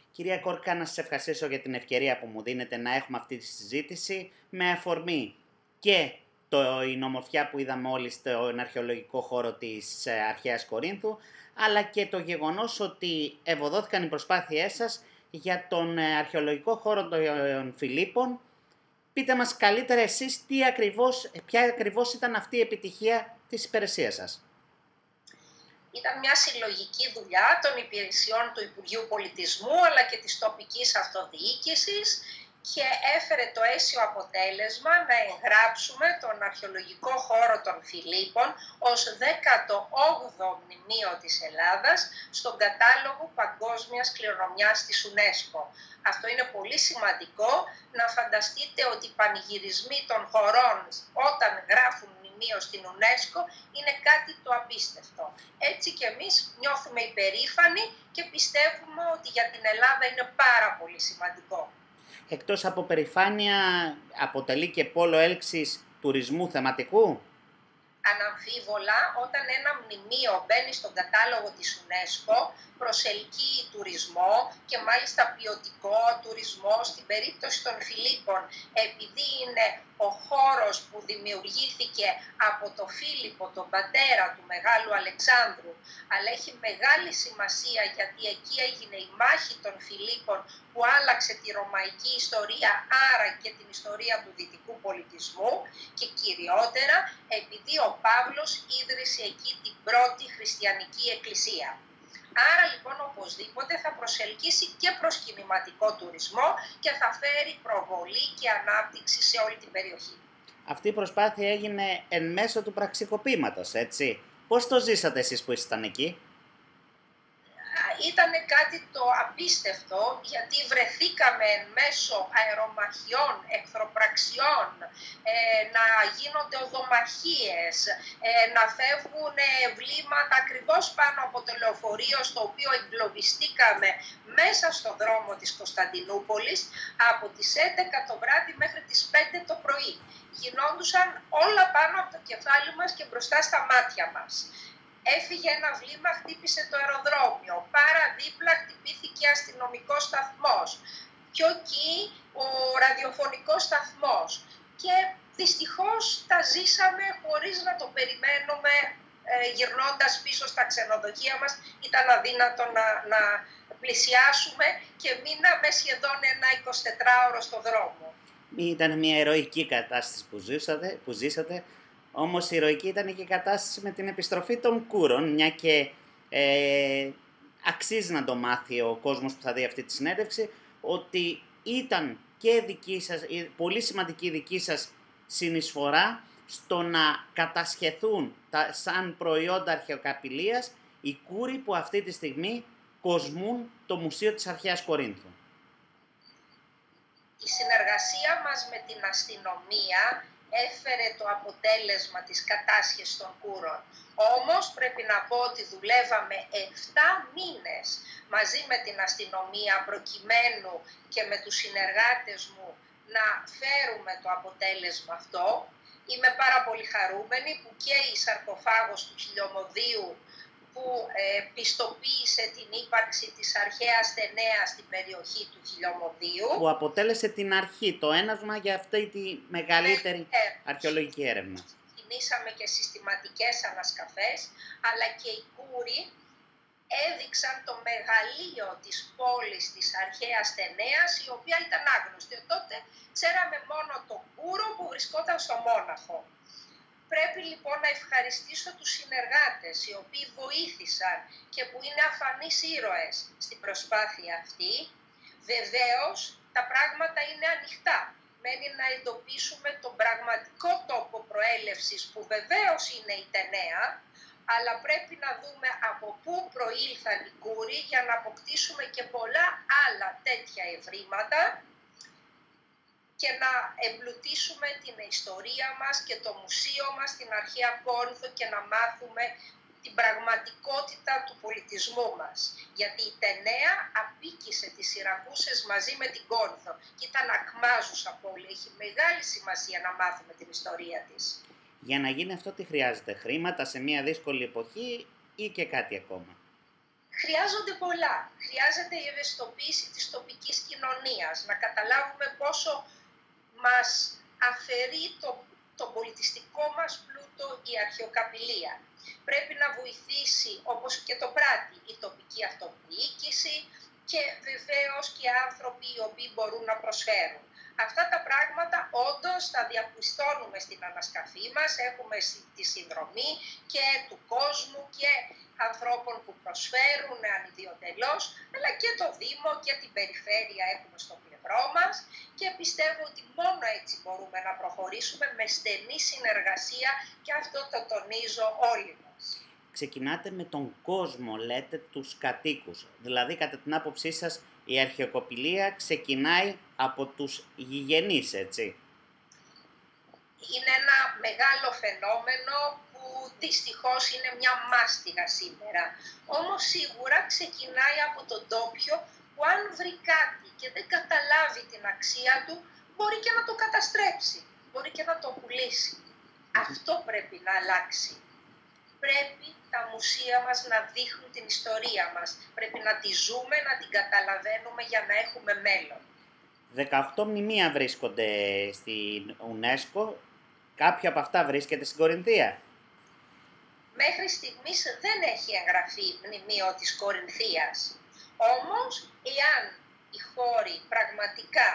Κυρία Κόρκα, να σας ευχαριστήσω για την ευκαιρία που μου δίνετε να έχουμε αυτή τη συζήτηση με αφορμή και η ομορφιά που είδαμε όλοι στον αρχαιολογικό χώρο της αρχαίας Κορίνθου, αλλά και το γεγονός ότι ευωδόθηκαν οι προσπάθειές σας για τον αρχαιολογικό χώρο των Φιλίππων. Πείτε μας καλύτερα εσείς ποια ακριβώς ήταν αυτή η επιτυχία της υπηρεσίας σας. Ήταν μια συλλογική δουλειά των υπηρεσιών του Υπουργείου Πολιτισμού αλλά και της τοπικής αυτοδιοίκησης και έφερε το αίσιο αποτέλεσμα να εγγράψουμε τον αρχαιολογικό χώρο των Φιλίππων ως 18ο μνημείο της Ελλάδας στον κατάλογο παγκόσμιας κληρονομιάς της UNESCO. Αυτό είναι πολύ σημαντικό, να φανταστείτε ότι οι πανηγυρισμοί των χωρών όταν γράφουν μνημείο στην UNESCO είναι κάτι το απίστευτο. Έτσι και εμείς νιώθουμε υπερήφανοι και πιστεύουμε ότι για την Ελλάδα είναι πάρα πολύ σημαντικό. Εκτός από περηφάνεια, αποτελεί και πόλο έλξης τουρισμού θεματικού. Αναμφίβολα, όταν ένα μνημείο μπαίνει στον κατάλογο της UNESCO, προσελκύει τουρισμό και μάλιστα ποιοτικό τουρισμό. Στην περίπτωση των Φιλίππων, επειδή είναι ο χώρος που δημιουργήθηκε από τον Φίλιππο, τον πατέρα του Μεγάλου Αλεξάνδρου, αλλά έχει μεγάλη σημασία γιατί εκεί έγινε η μάχη των Φιλίππων που άλλαξε τη ρωμαϊκή ιστορία, άρα και την ιστορία του δυτικού πολιτισμού, και κυριότερα επειδή ο Παύλος ίδρυσε εκεί την πρώτη χριστιανική εκκλησία. Άρα λοιπόν οπωσδήποτε θα προσελκύσει και προσκυνηματικό τουρισμό και θα φέρει προβολή και ανάπτυξη σε όλη την περιοχή. Αυτή η προσπάθεια έγινε εν μέσω του πραξικοπήματος, έτσι. Πώς το ζήσατε εσείς που ήσασταν εκεί? Ήταν κάτι το απίστευτο, γιατί βρεθήκαμε μέσω αερομαχιών, εχθροπραξιών, να γίνονται οδομαχίες, να φεύγουν βλήματα ακριβώς πάνω από το λεωφορείο στο οποίο εγκλωβιστήκαμε μέσα στο δρόμο της Κωνσταντινούπολης από τις 11 το βράδυ μέχρι τις 5 το πρωί. Γινόντουσαν όλα πάνω από το κεφάλι μας και μπροστά στα μάτια μας. Έφυγε ένα βλήμα, χτύπησε το αεροδρόμιο, παραδίπλα χτυπήθηκε αστυνομικός σταθμός, πιο εκεί ο ραδιοφωνικός σταθμός και δυστυχώς τα ζήσαμε χωρίς να το περιμένουμε. Γυρνώντας πίσω στα ξενοδοχεία μας ήταν αδύνατο να πλησιάσουμε και μείναμε σχεδόν ένα 24ωρο στο δρόμο. Ήταν μια ηρωική κατάσταση που ζήσατε. Όμως η ηρωική ήταν και η κατάσταση με την επιστροφή των Κούρων, μια και αξίζει να το μάθει ο κόσμος που θα δει αυτή τη συνέντευξη, ότι ήταν και δική σας, πολύ σημαντική δική σας συνεισφορά στο να κατασχεθούν σαν προϊόντα αρχαιοκαπηλείας οι Κούροι που αυτή τη στιγμή κοσμούν το Μουσείο της Αρχαίας Κορίνθου. Η συνεργασία μας με την αστυνομία έφερε το αποτέλεσμα της κατάσχεσης των Κούρων. Όμως πρέπει να πω ότι δουλεύαμε 7 μήνες μαζί με την αστυνομία προκειμένου και με τους συνεργάτες μου να φέρουμε το αποτέλεσμα αυτό. Είμαι πάρα πολύ χαρούμενη που και η σαρκοφάγος του Χιλιομοδίου που πιστοποίησε την ύπαρξη της αρχαίας ταινέας στην περιοχή του Χιλιομοδίου. Που αποτέλεσε την αρχή, το έναυσμα για αυτή τη μεγαλύτερη αρχαιολογική έρευνα. Ξεκινήσαμε και συστηματικές ανασκαφές, αλλά και οι Κούροι έδειξαν το μεγαλείο της πόλης της αρχαίας ταινέας, η οποία ήταν άγνωστη. Τότε ξέραμε μόνο τον Κούρο που βρισκόταν στο Μόναχο. Πρέπει λοιπόν να ευχαριστήσω τους συνεργάτες οι οποίοι βοήθησαν και που είναι αφανείς ήρωες στην προσπάθεια αυτή. Βεβαίως τα πράγματα είναι ανοιχτά. Μένει να εντοπίσουμε τον πραγματικό τόπο προέλευσης που βεβαίως είναι η ταινέα, αλλά πρέπει να δούμε από πού προήλθαν οι Κούροι για να αποκτήσουμε και πολλά άλλα τέτοια ευρήματα και να εμπλουτίσουμε την ιστορία μας και το μουσείο μας στην αρχαία Κόρινθο και να μάθουμε την πραγματικότητα του πολιτισμού μας. Γιατί η ταινέα απίκησε τις Σιρακούσες μαζί με την Κόρινθο και ήταν ακμάζουσα πόλη. Έχει μεγάλη σημασία να μάθουμε την ιστορία της. Για να γίνει αυτό τι χρειάζεται? Χρήματα σε μια δύσκολη εποχή ή και κάτι ακόμα? Χρειάζονται πολλά. Χρειάζεται η ευαισθητοποίηση της τοπικής κοινωνίας, να καταλάβουμε πόσο μας αφαιρεί το πολιτιστικό μας πλούτο η αρχαιοκαπηλεία. Πρέπει να βοηθήσει, όπως και το πράττει, η τοπική αυτοδιοίκηση και βεβαίως και άνθρωποι οι οποίοι μπορούν να προσφέρουν. Αυτά τα πράγματα όντως τα διαπιστώνουμε στην ανασκαφή μας, έχουμε τη συνδρομή και του κόσμου και ανθρώπων που προσφέρουν ανιδιοτελώς, αλλά και το Δήμο και την περιφέρεια έχουμε στο πλευρό μας και πιστεύω ότι μόνο έτσι μπορούμε να προχωρήσουμε με στενή συνεργασία και αυτό το τονίζω όλοι μας. Ξεκινάτε με τον κόσμο, λέτε, τους κατοίκους. Δηλαδή, κατά την άποψή σας, η αρχαιοκοπηλεία ξεκινάει από τους γηγενείς, έτσι. Είναι ένα μεγάλο φαινόμενο που δυστυχώς είναι μια μάστιγα σήμερα. Όμως σίγουρα ξεκινάει από τον ντόπιο που αν βρει κάτι και δεν καταλάβει την αξία του, μπορεί και να το καταστρέψει, μπορεί και να το πουλήσει. Αυτό πρέπει να αλλάξει. Πρέπει τα μουσεία μας να δείχνουν την ιστορία μας. Πρέπει να τη ζούμε, να την καταλαβαίνουμε για να έχουμε μέλλον. 18 μνημεία βρίσκονται στην UNESCO. Κάποια από αυτά βρίσκεται στην Κορινθία. Μέχρι στιγμής δεν έχει εγγραφεί μνημείο της Κορινθίας. Όμως, εάν οι χώροι πραγματικά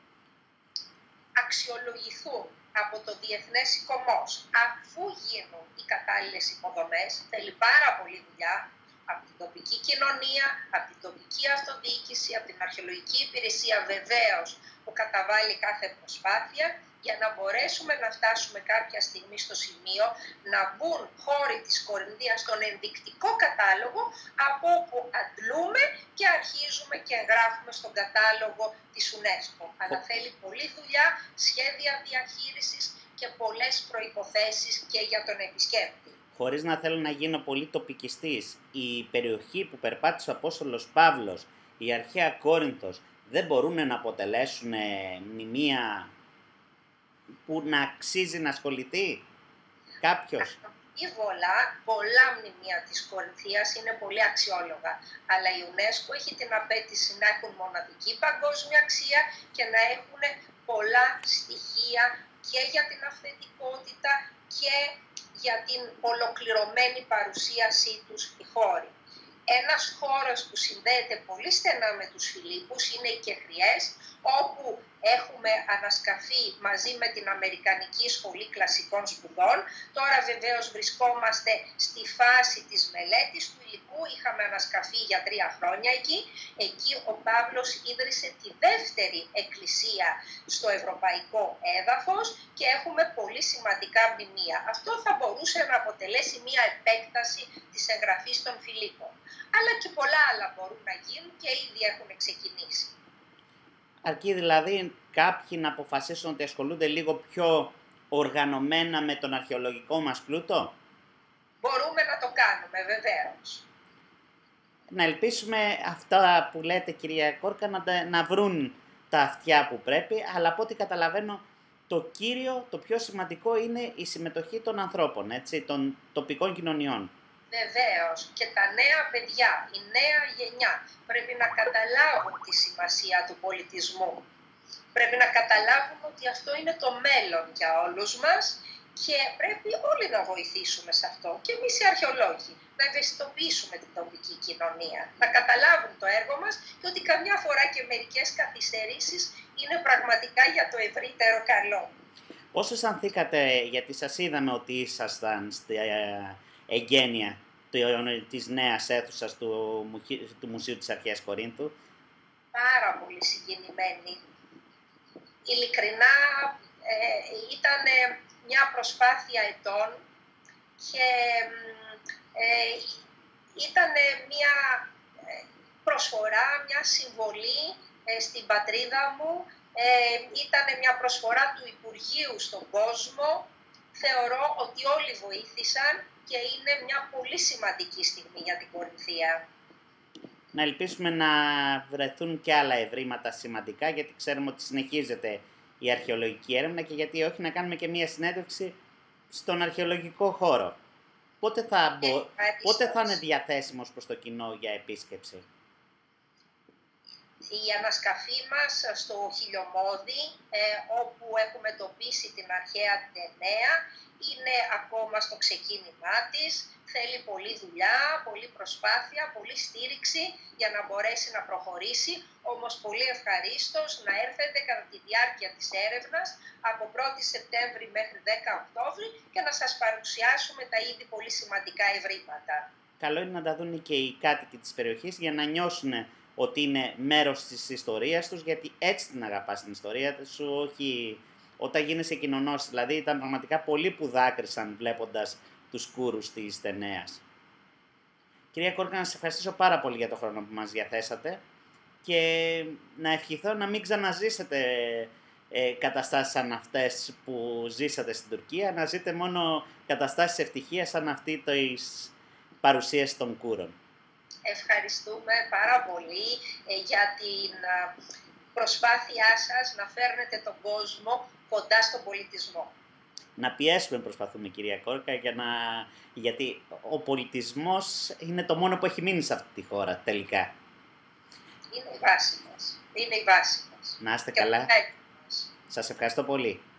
αξιολογηθούν από το Διεθνές Οικομός, αφού γίνουν οι κατάλληλες υποδομές, θέλει πάρα πολλή δουλειά από την τοπική κοινωνία, από την τοπική αυτοδιοίκηση, από την αρχαιολογική υπηρεσία βεβαίως που καταβάλει κάθε προσπάθεια, για να μπορέσουμε να φτάσουμε κάποια στιγμή στο σημείο να μπουν χώροι της Κορινθίας στον ενδεικτικό κατάλογο, από όπου αντλούμε και αρχίζουμε και εγγράφουμε στον κατάλογο της UNESCO. Αλλά θέλει πολλή δουλειά, σχέδια διαχείρισης και πολλές προϋποθέσεις και για τον επισκέπτη. Χωρίς να θέλω να γίνω πολύ τοπικιστής, η περιοχή που περπάτησε ο Απόστολος Παύλος, η αρχαία Κόρινθος, δεν μπορούν να αποτελέσουν μνημεία που να αξίζει να ασχοληθεί κάποιος. Πολλά μνημεία της Κορινθίας είναι πολύ αξιόλογα, αλλά η UNESCO έχει την απέτηση να έχουν μοναδική παγκόσμια αξία και να έχουν πολλά στοιχεία και για την αυθεντικότητα και για την ολοκληρωμένη παρουσίασή τους οι χώροι. Ένας χώρος που συνδέεται πολύ στενά με τους Φιλίππους είναι οι Κεχριές, όπου έχουμε ανασκαφεί μαζί με την Αμερικανική Σχολή Κλασικών Σπουδών. Τώρα βεβαίως βρισκόμαστε στη φάση της μελέτης του υλικού, είχαμε ανασκαφεί για 3 χρόνια εκεί. Εκεί ο Παύλος ίδρυσε τη δεύτερη εκκλησία στο ευρωπαϊκό έδαφος και έχουμε πολύ σημαντικά μνημεία. Αυτό θα μπορούσε να αποτελέσει μια επέκταση της εγγραφής των Φιλίππων. Αλλά και πολλά άλλα μπορούν να γίνουν και ήδη έχουν ξεκινήσει. Αρκεί δηλαδή κάποιοι να αποφασίσουν ότι ασχολούνται λίγο πιο οργανωμένα με τον αρχαιολογικό μας πλούτο. Μπορούμε να το κάνουμε, βεβαίως. Να ελπίσουμε αυτά που λέτε, κυρία Κόρκα, να βρουν τα αυτιά που πρέπει, αλλά από ό,τι καταλαβαίνω, το κύριο, το πιο σημαντικό είναι η συμμετοχή των ανθρώπων, έτσι, των τοπικών κοινωνιών. Βεβαίως, και τα νέα παιδιά, η νέα γενιά πρέπει να καταλάβουν τη σημασία του πολιτισμού. Πρέπει να καταλάβουν ότι αυτό είναι το μέλλον για όλους μας και πρέπει όλοι να βοηθήσουμε σε αυτό. Και εμείς οι αρχαιολόγοι, να ευαισθητοποιήσουμε την τοπική κοινωνία, να καταλάβουν το έργο μας και ότι καμιά φορά και μερικές καθυστερήσεις είναι πραγματικά για το ευρύτερο καλό. Πώς αισθανθήκατε, γιατί σας είδαμε ότι ήσασταν στη εγγένεια της νέας αίθουσας του Μουσείου της Αρχαίας Κορίνθου? Πάρα πολύ συγκινημένη. Ειλικρινά ήταν μια προσπάθεια ετών και ήταν μια προσφορά, μια συμβολή στην πατρίδα μου. Ήταν μια προσφορά του Υπουργείου στον κόσμο. Θεωρώ ότι όλοι βοήθησαν και είναι μια πολύ σημαντική στιγμή για την Κορινθία. Να ελπίσουμε να βρεθούν και άλλα ευρήματα σημαντικά, γιατί ξέρουμε ότι συνεχίζεται η αρχαιολογική έρευνα και γιατί όχι να κάνουμε και μία συνέντευξη στον αρχαιολογικό χώρο. πότε θα είναι διαθέσιμος προς το κοινό για επίσκεψη? Η ανασκαφή μας στο Χιλιομώδη, όπου έχουμε τοπίσει την αρχαία Αττενέα, είναι ακόμα στο ξεκίνημά της. Θέλει πολλή δουλειά, πολλή προσπάθεια, πολλή στήριξη για να μπορέσει να προχωρήσει. Όμως πολύ ευχαρίστως να έρθετε κατά τη διάρκεια της έρευνας από 1η Σεπτέμβρη μέχρι 10 Οκτώβρη και να σας παρουσιάσουμε τα ήδη πολύ σημαντικά ευρήματα. Καλό είναι να τα δουν και οι κάτοικοι της περιοχής για να νιώσουν ότι είναι μέρος της ιστορίας τους, γιατί έτσι την αγαπάς την ιστορία σου, όχι όταν γίνεσαι κοινωνός. Δηλαδή ήταν πραγματικά πολλοί που δάκρυσαν βλέποντας τους κούρους της ταινέας. Κυρία Κόρκα, να σας ευχαριστήσω πάρα πολύ για τον χρόνο που μας διαθέσατε και να ευχηθώ να μην ξαναζήσετε καταστάσεις σαν αυτές που ζήσατε στην Τουρκία, να ζείτε μόνο καταστάσεις ευτυχίας σαν αυτή της παρουσίαση των κούρων. Ευχαριστούμε πάρα πολύ για την προσπάθειά σας να φέρνετε τον κόσμο κοντά στον πολιτισμό. Να πιέσουμε προσπαθούμε, κυρία Κόρκα, γιατί ο πολιτισμός είναι το μόνο που έχει μείνει σε αυτή τη χώρα τελικά. Είναι η βάση μας. Είναι η βάση μας. Να είστε καλά. Σας ευχαριστώ πολύ.